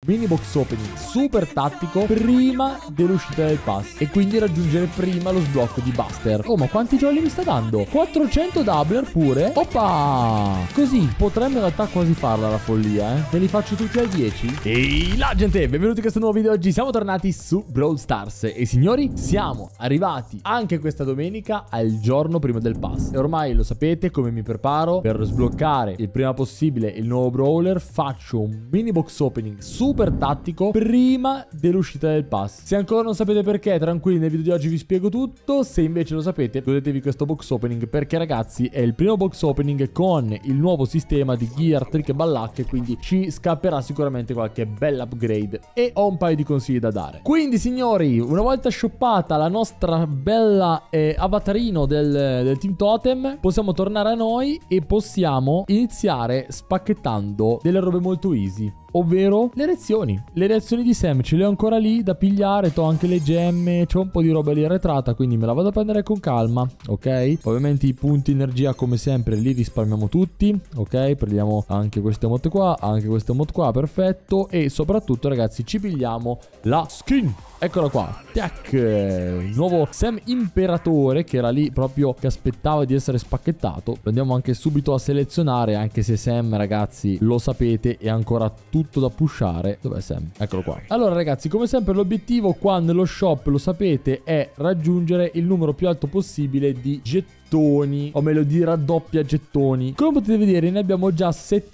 mini box opening super tattico prima dell'uscita del pass e quindi raggiungere prima lo sblocco di Buster. Oh, ma quanti jolly mi sta dando? 400 doubler pure? Oppa! Così potremmo in realtà quasi farla la follia, eh. Ve li faccio tutti al 10. Ehi là gente, benvenuti in questo nuovo video. Oggi siamo tornati su Brawl Stars e signori, siamo arrivati anche questa domenica al giorno prima del pass. E ormai lo sapete come mi preparo per sbloccare il prima possibile il nuovo brawler. Faccio un mini box opening super tattico prima dell'uscita del pass. Se ancora non sapete perché, tranquilli, nel video di oggi vi spiego tutto. Se invece lo sapete, godetevi questo box opening, perché ragazzi è il primo box opening con il nuovo sistema di gear, trick e ballacche, quindi ci scapperà sicuramente qualche bella upgrade e ho un paio di consigli da dare. Quindi signori, una volta shoppata la nostra bella avatarino del Team Totem, possiamo tornare a noi e possiamo iniziare spacchettando delle robe molto easy, ovvero le reazioni. Le reazioni di Sam ce le ho ancora lì da pigliare. Ho anche le gemme, c'ho un po' di roba lì arretrata, quindi me la vado a prendere con calma, ok? Ovviamente i punti energia come sempre li risparmiamo tutti, ok? Prendiamo anche queste emote qua, anche queste emote qua, perfetto. E soprattutto ragazzi ci pigliamo la skin. Eccola qua, tac, il nuovo Sam Imperatore che era lì proprio che aspettava di essere spacchettato. Lo andiamo anche subito a selezionare, anche se Sam ragazzi lo sapete è ancora tutto da pushare. Dov'è Sam? Eccolo qua. Allora ragazzi, come sempre l'obiettivo qua nello shop, lo sapete, è raggiungere il numero più alto possibile di gettoni, o meglio di raddoppia gettoni. Come potete vedere ne abbiamo già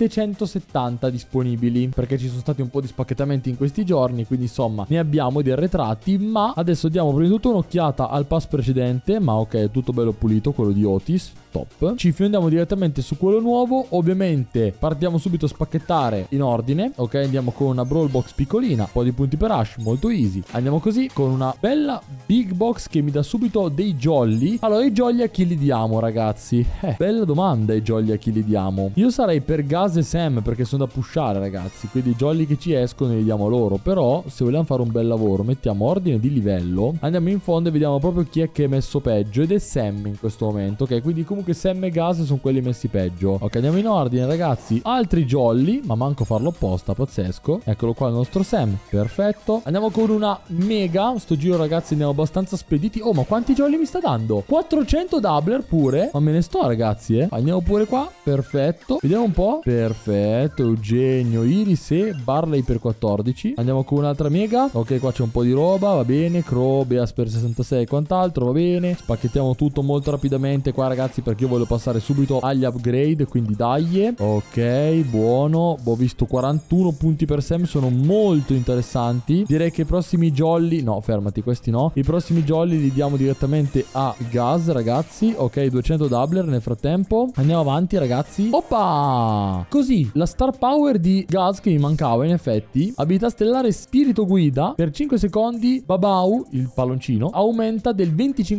770 disponibili, perché ci sono stati un po' di spacchettamenti in questi giorni, quindi insomma ne abbiamo di arretrati. Ma adesso diamo prima di tutto un'occhiata al pass precedente, ma ok, è tutto bello pulito, quello di Otis, top. Ci fiondiamo direttamente su quello nuovo. Ovviamente partiamo subito a spacchettare in ordine, ok? Andiamo con una brawl box piccolina, un po' di punti per Ash, molto easy. Andiamo così con una bella big box che mi dà subito dei jolly. Allora, i jolly a chi li diamo ragazzi? Bella domanda, i jolly a chi li diamo? Io sarei per Gaz e Sam, perché sono da pushare ragazzi, quindi i jolly che ci escono li diamo a loro. Però se vogliamo fare un bel lavoro mettiamo ordine di livello, andiamo in fondo e vediamo proprio chi è che è messo peggio, ed è Sam in questo momento, ok? Quindi comunque Sam e Gaz sono quelli messi peggio. Ok, andiamo in ordine ragazzi. Altri jolly, ma manco farlo apposta, pazzesco. Eccolo qua il nostro Sam, perfetto. Andiamo con una mega, sto giro ragazzi andiamo abbastanza spediti. Oh, ma quanti jolly mi sta dando? 400 doubler pure, ma me ne sto ragazzi, andiamo pure qua, perfetto. Vediamo un po', perfetto. Eugenio, Iris e Barley per 14. Andiamo con un'altra mega. Ok, qua c'è un po' di roba, va bene. Crow, Beas per 66 e quant'altro, va bene. Spacchettiamo tutto molto rapidamente qua ragazzi, perché io voglio passare subito agli upgrade, quindi dai. Ok, buono. Ho visto 41 punti per Sam, sono molto interessanti. Direi che i prossimi jolly, no fermati, questi no, i prossimi jolly li diamo direttamente a Gaz ragazzi. Ok, 200 doubler nel frattempo. Andiamo avanti ragazzi. Oppa! Così la star power di Gaz che mi mancava in effetti, abilità stellare spirito guida, per 5 secondi Babau, il palloncino, aumenta del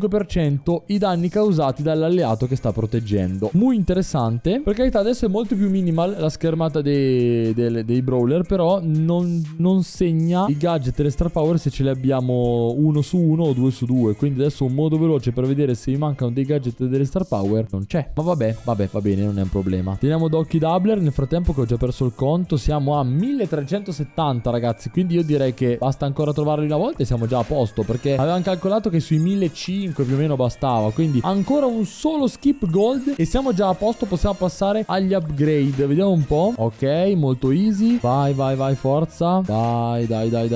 25% i danni causati dall'alleato che sta proteggendo. Muy interessante. Per carità adesso è molto più minimal la schermata dei brawler, però non segna i gadget e le star power se ce le abbiamo 1 su 1 o 2 su 2. Quindi adesso un modo veloce per vedere se mi mancano dei gadget e delle star power non c'è. Ma vabbè, va bene, non è un problema. Teniamo d'occhio i doubler nel frattempo che ho già perso il conto. Siamo a 1370 ragazzi, quindi io direi che basta ancora trovarli una volta e siamo già a posto, perché avevamo calcolato che sui 1500 più o meno bastava. Quindi ancora un solo skip gold e siamo già a posto, possiamo passare agli upgrade. Vediamo un po'. Ok, molto easy. Vai, forza. Dai,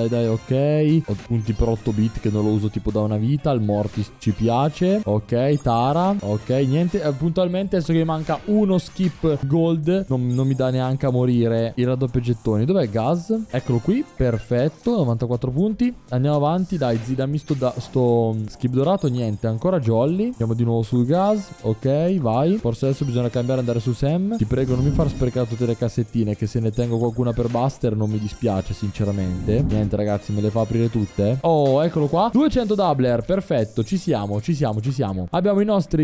ok. Ho punti per 8 bit che non lo uso tipo da una vita. Il Mortis ci piace. Ok, Tara. Ok, niente. Puntualmente adesso che mi manca uno skip gold non mi dà neanche a morire il raddoppio gettoni. Dov'è Gaz? Eccolo qui, perfetto, 94 punti. Andiamo avanti, dai, dammi sto skip dorato. Niente, ancora jolly. Andiamo di nuovo sul Gaz. Ok, vai. Forse adesso bisogna cambiare e andare su Sam. Ti prego non mi far sprecare tutte le cassettine, che se ne tengo qualcuna per Buster non mi dispiace sinceramente. Niente ragazzi, me le fa aprire tutte. Oh, eccolo qua, 200 doubler, perfetto, ci siamo. Abbiamo nostri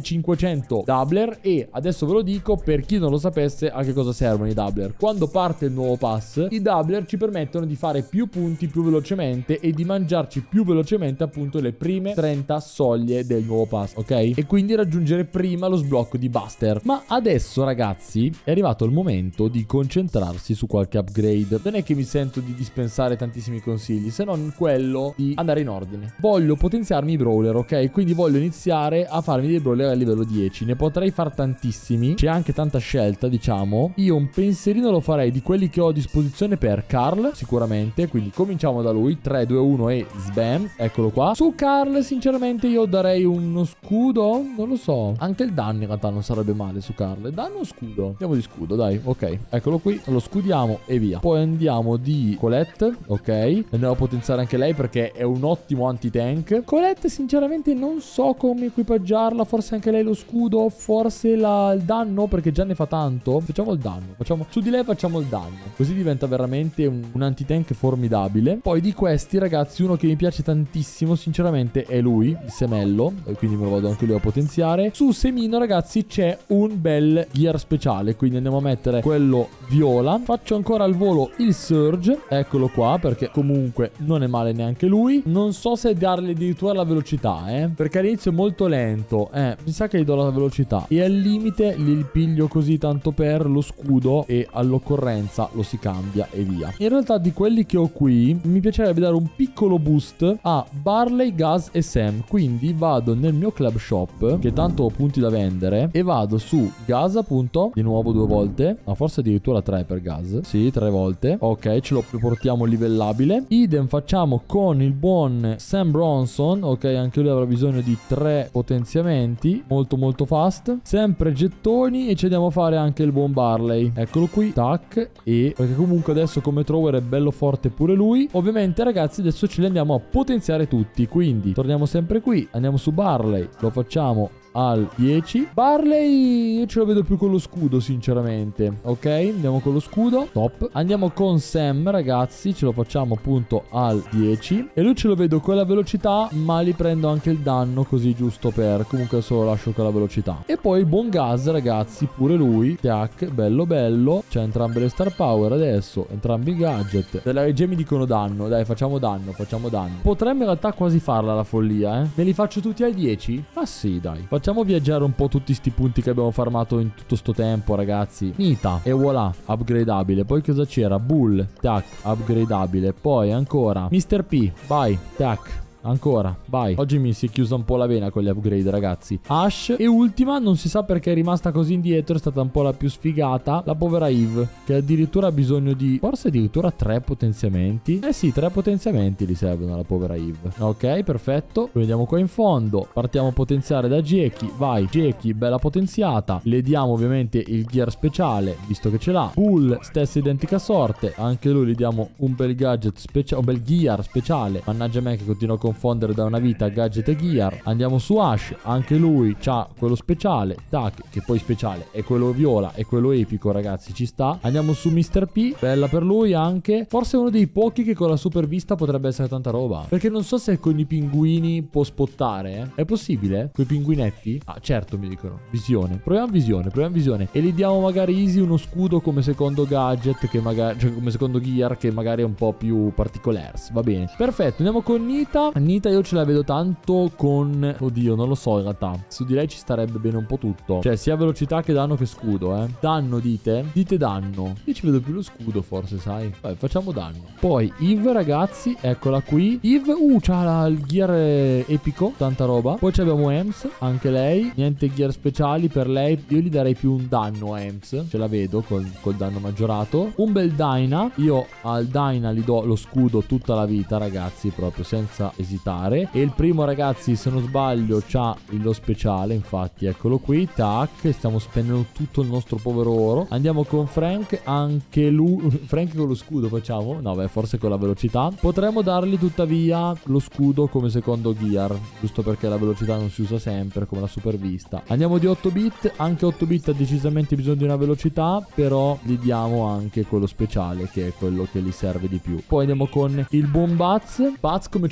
1500 doubler. E adesso ve lo dico per chi non lo sapesse a che cosa servono i doubler. Quando parte il nuovo pass, i doubler ci permettono di fare più punti più velocemente e di mangiarci più velocemente appunto le prime 30 soglie del nuovo pass, ok? E quindi raggiungere prima lo sblocco di Buster. Ma adesso ragazzi è arrivato il momento di concentrarsi su qualche upgrade. Non è che mi sento di dispensare tantissimi consigli, se non quello di andare in ordine. Voglio potenziarmi i brawler, ok? Quindi voglio iniziare a farmi dei brawler a livello 10. Ne potrei far tantissimi, c'è anche tanta scelta, diciamo. Io un pensierino lo farei di quelli che ho a disposizione per Carl, sicuramente. Quindi cominciamo da lui. 3, 2, 1 e sbam. Eccolo qua. Su Carl sinceramente io darei uno scudo, non lo so. Anche il danno in realtà non sarebbe male su Carl. Danno o scudo? Andiamo di scudo, dai. Ok, eccolo qui. Lo scudiamo e via. Poi andiamo di Colette. Ok, andiamo a potenziare anche lei perché è un ottimo anti-tank. Colette sinceramente non so come equipaggiarla. Forse anche lei lo scudo, forse il danno, perché già ne fa tanto. Facciamo il danno, su di lei facciamo il danno, così diventa veramente un anti-tank formidabile. Poi di questi ragazzi uno che mi piace tantissimo sinceramente è lui, il Semello, quindi me lo vado anche lui a potenziare. Su Semino ragazzi c'è un bel gear speciale, quindi andiamo a mettere quello viola. Faccio ancora al volo il Surge, eccolo qua, perché comunque non è male neanche lui. Non so se dargli addirittura la velocità, perché all'inizio è molto lento. Mi sa che gli do la velocità e al limite li piglio così tanto per lo scudo e all'occorrenza lo si cambia e via. In realtà di quelli che ho qui mi piacerebbe dare un piccolo boost a Barley, Gaz e Sam. Quindi vado nel mio club shop, che tanto ho punti da vendere, e vado su Gaz appunto di nuovo 2 volte, ma forse addirittura 3 per Gaz. Sì, 3 volte. Ok, ce lo portiamo livellabile. Idem facciamo con il buon Sam Bronson. Ok, anche lui avrà bisogno di 3 potenziamenti, molto fast. Sempre gettoni e ci andiamo a fare anche il buon Barley. Eccolo qui, tac. E perché comunque adesso come thrower è bello forte pure lui. Ovviamente ragazzi adesso ce li andiamo a potenziare tutti, quindi torniamo sempre qui, andiamo su Barley, lo facciamo al 10. Barley io ce lo vedo più con lo scudo sinceramente. Ok, andiamo con lo scudo, top. Andiamo con Sam ragazzi, ce lo facciamo appunto al 10 e lui ce lo vedo con la velocità, ma li prendo anche il danno così giusto per, comunque adesso lo lascio con la velocità. E poi il buon Gaz ragazzi, pure lui, tac, bello, c'è entrambe le star power adesso, entrambi i gadget. Delle RG mi dicono danno, dai facciamo danno. Potremmo in realtà quasi farla la follia, me li faccio tutti al 10? Ma sì dai, facciamo viaggiare un po' tutti sti punti che abbiamo farmato in tutto sto tempo ragazzi. Nita, e voilà, upgradabile. Poi cosa c'era? Bull, tac, upgradabile. Poi ancora Mr. P, vai, tac, ancora, vai. Oggi mi si è chiusa un po' la vena con gli upgrade ragazzi. Ash. E ultima, non si sa perché è rimasta così indietro, è stata un po' la più sfigata, la povera Eve, che addirittura ha bisogno di forse addirittura 3 potenziamenti. Eh sì, 3 potenziamenti gli servono alla povera Eve. Ok, perfetto. Poi andiamo qua in fondo, partiamo a potenziare da Jackie. Vai Jackie, bella potenziata. Le diamo ovviamente il gear speciale, visto che ce l'ha. Bull, stessa identica sorte, anche lui gli diamo un bel gadget speciale, un bel gear speciale. Mannaggia me che continuo a confondere da una vita gadget e gear. Andiamo su Ash, anche lui c'ha quello speciale, tac, che poi speciale è quello viola e quello epico ragazzi, ci sta. Andiamo su Mr. P, bella per lui anche, forse uno dei pochi che con la super vista potrebbe essere tanta roba, perché non so se con i pinguini può spottare, è possibile? Con i pinguinetti? Ah certo, mi dicono visione, proviamo visione e gli diamo magari easy uno scudo come secondo gadget, che magari, cioè come secondo gear, che magari è un po' più particolars. Va bene, perfetto. Andiamo con Nita. Nita io ce la vedo tanto con, oddio non lo so in realtà, su di lei ci starebbe bene un po' tutto, cioè sia velocità che danno che scudo. Danno dite danno, io ci vedo più lo scudo forse, sai. Vai, facciamo danno. Poi Eve ragazzi, eccola qui. Eve c'ha il gear epico, tanta roba. Poi abbiamo Ems, anche lei, niente gear speciali per lei. Io gli darei più un danno a Ems, ce la vedo col danno maggiorato. Un bel Dyna, io al Dyna gli do lo scudo tutta la vita ragazzi, proprio senza esitare. E il primo ragazzi, se non sbaglio, c'ha lo speciale, infatti eccolo qui, tac, stiamo spendendo tutto il nostro povero oro. Andiamo con Frank, anche lui Frank con lo scudo facciamo? No beh, forse con la velocità. Potremmo dargli tuttavia lo scudo come secondo gear, giusto perché la velocità non si usa sempre come la super vista. Andiamo di 8 bit, anche 8 bit ha decisamente bisogno di una velocità, però gli diamo anche quello speciale che è quello che gli serve di più. Poi andiamo con il buon Baz. Baz come ce lo vedete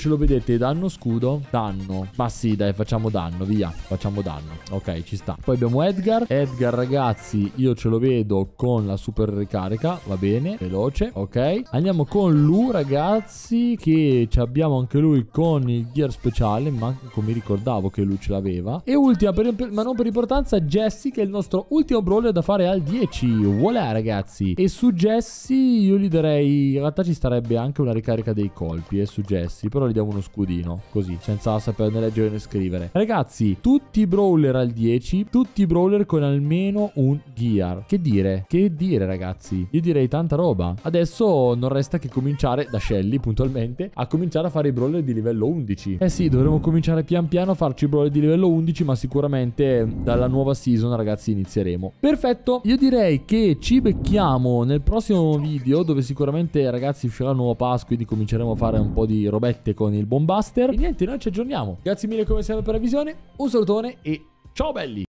volete danno scudo? Danno. Ma sì, dai, facciamo danno, via. Facciamo danno. Ok, ci sta. Poi abbiamo Edgar. Edgar, ragazzi, io ce lo vedo con la super ricarica. Va bene, veloce. Ok. Andiamo con Lu, ragazzi, che abbiamo anche lui con il gear speciale. Manco mi ricordavo che lui ce l'aveva. E ultima, ma non per importanza, Jesse, che è il nostro ultimo brawler da fare al 10. Voilà, ragazzi. E su Jesse io gli darei, in realtà ci starebbe anche una ricarica dei colpi, su Jesse, però gli diamo uno scudino, così, senza saper né leggere né scrivere. Ragazzi, tutti i brawler al 10, tutti i brawler con almeno un gear. Che dire, ragazzi? Io direi tanta roba. Adesso non resta che cominciare, da Shelly puntualmente, a cominciare a fare i brawler di livello 11. Eh sì, dovremo cominciare pian piano a farci i brawler di livello 11, ma sicuramente dalla nuova season, ragazzi, inizieremo. Perfetto, io direi che ci becchiamo nel prossimo video, dove sicuramente, ragazzi, uscirà il nuovo pass, quindi cominceremo a fare un po' di robette con il Bombuster. E niente, noi ci aggiorniamo. Grazie mille come sempre per la visione, un salutone e ciao belli!